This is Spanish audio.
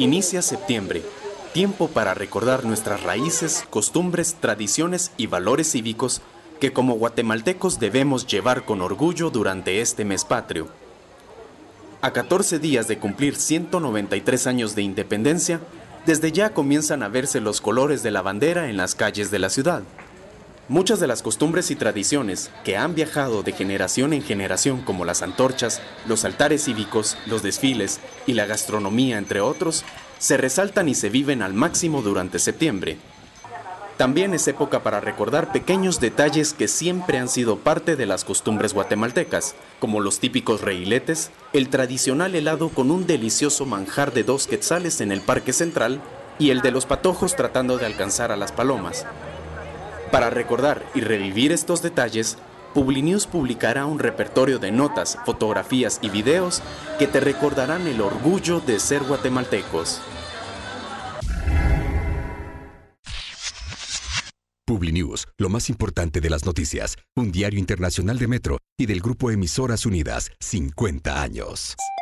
Inicia septiembre, tiempo para recordar nuestras raíces, costumbres, tradiciones y valores cívicos que como guatemaltecos debemos llevar con orgullo durante este mes patrio. A 14 días de cumplir 193 años de independencia, desde ya comienzan a verse los colores de la bandera en las calles de la ciudad. Muchas de las costumbres y tradiciones que han viajado de generación en generación, como las antorchas, los altares cívicos, los desfiles y la gastronomía, entre otros, se resaltan y se viven al máximo durante septiembre. También es época para recordar pequeños detalles que siempre han sido parte de las costumbres guatemaltecas, como los típicos rehiletes, el tradicional helado con un delicioso manjar de 2 quetzales en el Parque Central y el de los patojos tratando de alcanzar a las palomas. Para recordar y revivir estos detalles, Publinews publicará un repertorio de notas, fotografías y videos que te recordarán el orgullo de ser guatemaltecos. Publinews, lo más importante de las noticias, un diario internacional de Metro y del Grupo Emisoras Unidas, 50 años.